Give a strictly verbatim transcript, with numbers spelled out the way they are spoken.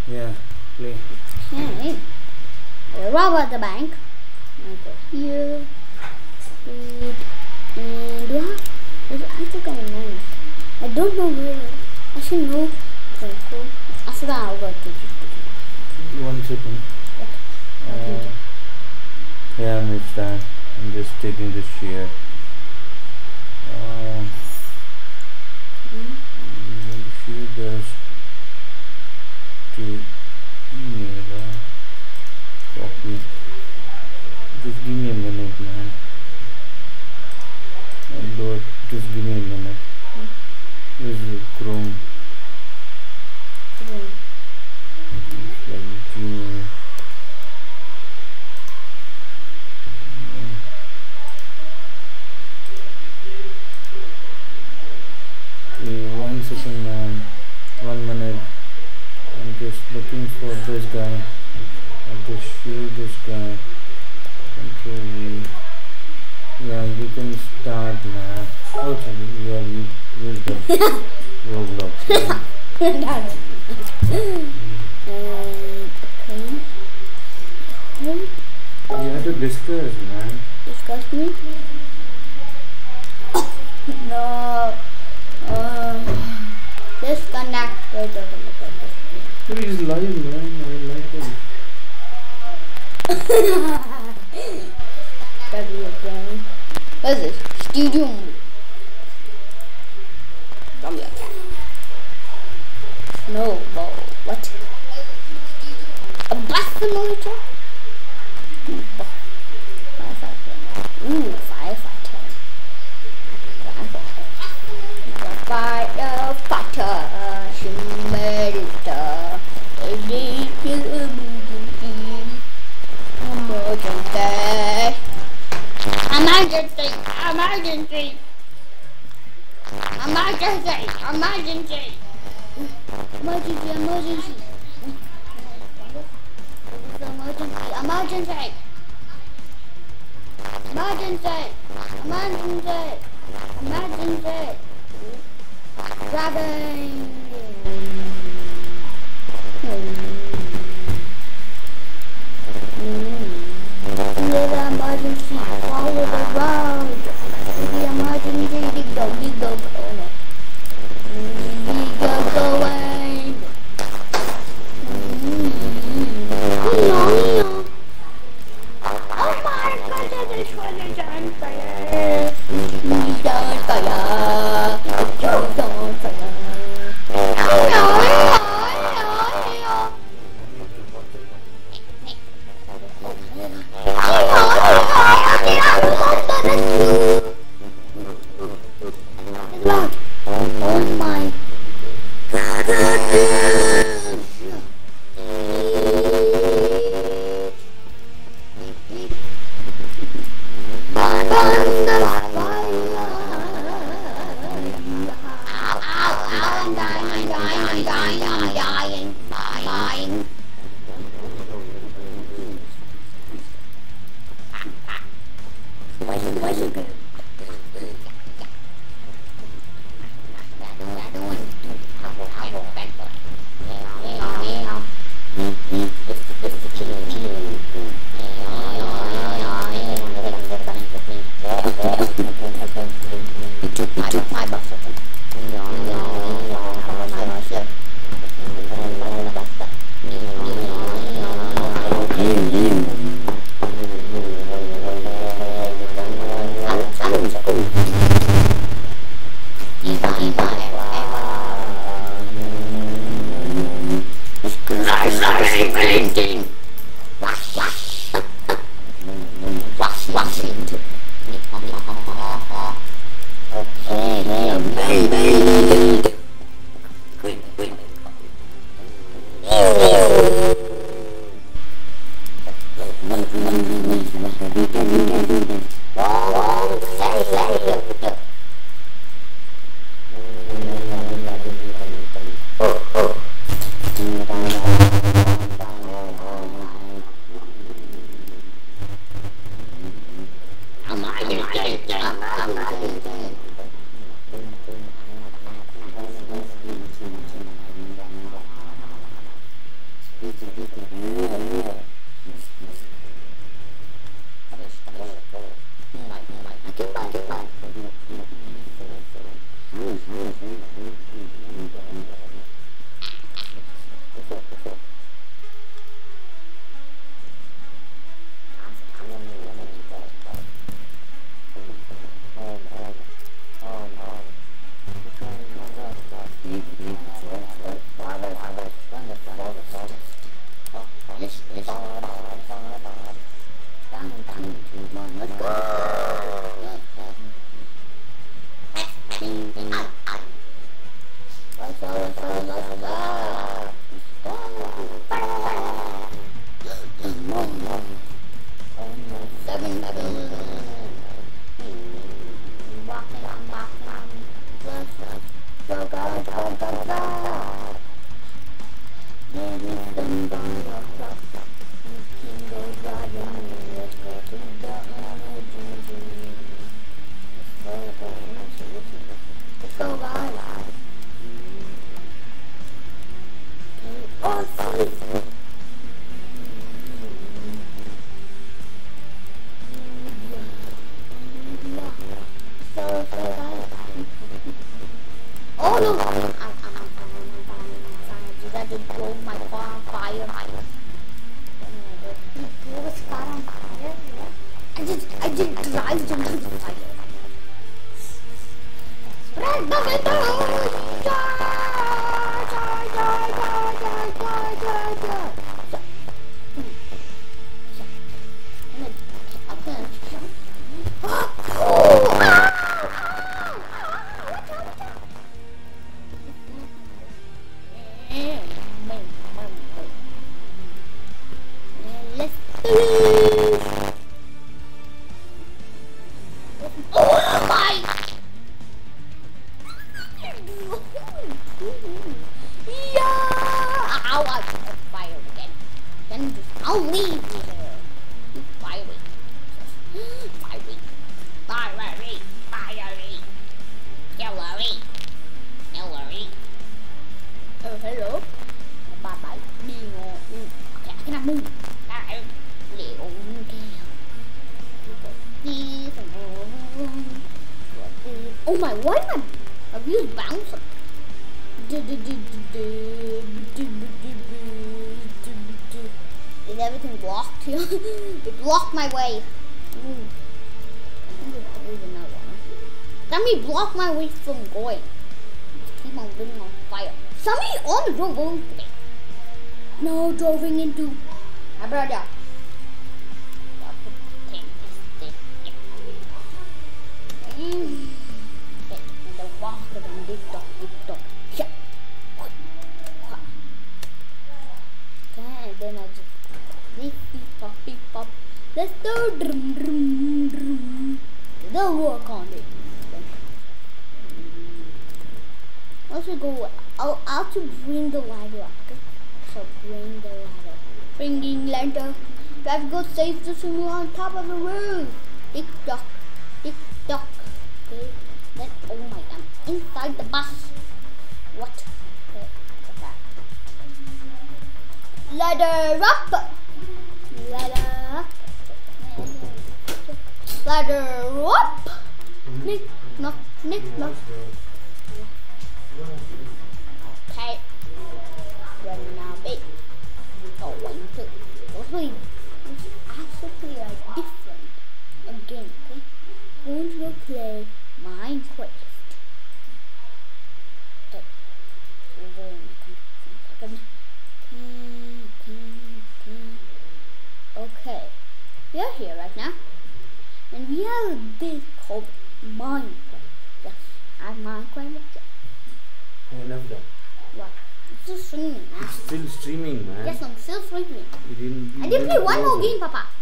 Yeah, play. Okay. I rob at the bank. I go here. Wait. And do I have? I think I know. I don't know where. I should know. Okay, cool. After that, I'll go to it. One second. Okay. Uh, yeah, it's that. I'm just taking this chair. Uh, when the shear does to email, uh, copy. Just give me a minute, man. I'll do it. Just give me a minute. This is Chrome. Yeah. It's like Gmail. Okay, one second, man. One minute. I'm just looking for this guy. I'll just shoot this guy. Control V. Yeah, you can start, man. Oh, sorry, you are you use the Roblox. Right? uh, okay. Home. You have to discuss, man. Discuss me? No. Um, disconnect. Wait, wait, wait, wait, wait. He's lying, man. I like him. That'd be okay. What is this? Studio mode. Zombie attack. No, ball. What? A bus simulator? Firefighter. Ooh, firefighter. Firefighter. Firefighter. Simulator. Emergency. Emergency. Emergency. Emergency. Emergency. Emergency. Emergency. Emergency. Emergency. Emergency. Emergency. Emergency. Driving. The emergency. Follow the road. The emergency. Go, go, go. Go, go away. No. Oh my God, this one is on fire. It's on fire. It's on fire. Oh no. Oh my I'm back and I'm just so good, good, good, good. Maybe some bond of love. You can go driving me, let's go to the energy. Let's go, go, let's go, bye, bye. Oh, see. Oh no! I'm, I'm, I'm fine, I'm fine, I'm fine. You got to blow my car on fire. Blow his car on fire? I just, I just drive him to the fire. Spread the window! I'll leave you here. You fiery. Fiery. Fiery. Fiery. Hillary. Hillary. Oh, hello. Bye bye. Leo. Okay, I cannot move. Leo. Oh my, why am I? Are you bouncing? Is everything blocked here? It blocked my way. Ooh. I think it's probably another one. Let me block my way from going. Just keep on living on fire. Somebody on the road going to me. No, driving into my brother. Mm. Okay, and the walker and this dog, this dog. Yeah. Okay, and then I just beep beep pop beep pop. Let's do drum drum drum. They'll work on it. Also go. I'll I'll to bring the ladder up. Okay? So bring the ladder. Bringing ladder. We have to go save the sumo on top of the roof. Tick tock, tick tock. Okay. Then oh my, I'm inside the bus. What? Okay, what's that? Ladder up. Ladder up. Ladder up. Nick knock, nick knock. Okay. Then now be going to sleep. It's actually a different game. Okay. Going to go play Minecraft. Okay. Okay. We are here right now. And we have a bit called Minecraft. Yes, I have Minecraft. Enough done. What? It's still streaming, man. It's still streaming, man. Yes, I'm still streaming. You didn't, you I didn't play one more it. game, Papa.